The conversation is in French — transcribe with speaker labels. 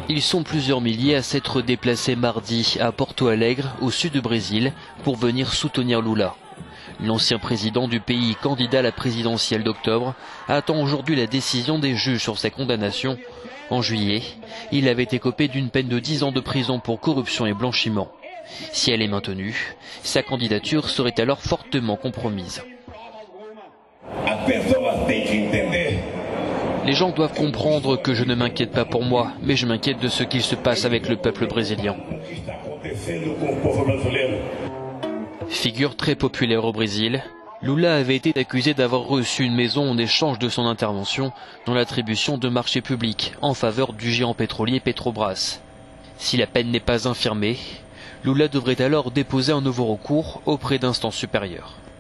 Speaker 1: Ils sont plusieurs milliers à s'être déplacés mardi à Porto Alegre, au sud du Brésil, pour venir soutenir Lula. L'ancien président du pays, candidat à la présidentielle d'octobre, attend aujourd'hui la décision des juges sur sa condamnation. En juillet, il avait écopé d'une peine de 10 ans de prison pour corruption et blanchiment. Si elle est maintenue, sa candidature serait alors fortement compromise. Les gens doivent comprendre que je ne m'inquiète pas pour moi, mais je m'inquiète de ce qu'il se passe avec le peuple brésilien. Figure très populaire au Brésil, Lula avait été accusé d'avoir reçu une maison en échange de son intervention dans l'attribution de marchés publics en faveur du géant pétrolier Petrobras. Si la peine n'est pas infirmée, Lula devrait alors déposer un nouveau recours auprès d'instances supérieures.